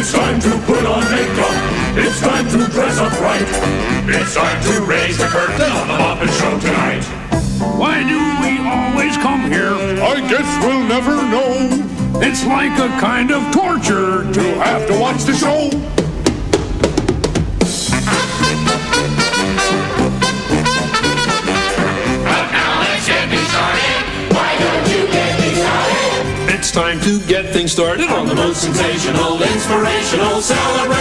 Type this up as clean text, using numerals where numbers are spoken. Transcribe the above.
It's time to put on makeup. It's time to dress up right. It's time to raise the curtain on the Muppet Show tonight. Why do we always come here? I guess we'll never know. It's like a kind of torture to have to watch the show. But now let's get me started. Why don't you get me started? It's time to get things started On the most sensational, inspirational, celebrate.